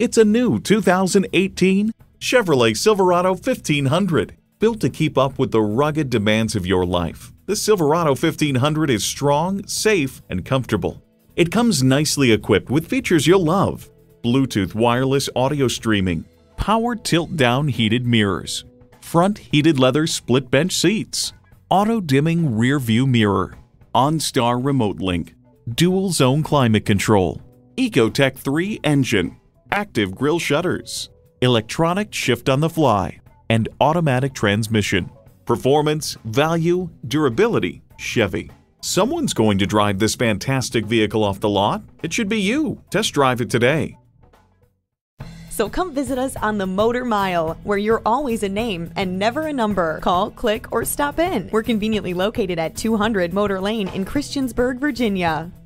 It's a new 2018 Chevrolet Silverado 1500. Built to keep up with the rugged demands of your life, the Silverado 1500 is strong, safe, and comfortable. It comes nicely equipped with features you'll love: Bluetooth wireless audio streaming, power tilt-down heated mirrors, front heated leather split bench seats, auto-dimming rear view mirror, OnStar remote link, dual zone climate control, Ecotec 3 engine, active grille shutters, electronic shift on the fly, and automatic transmission. Performance, value, durability, Chevy. Someone's going to drive this fantastic vehicle off the lot. It should be you. Test drive it today. So come visit us on the Motor Mile, where you're always a name and never a number. Call, click, or stop in. We're conveniently located at 200 Motor Lane in Christiansburg, Virginia.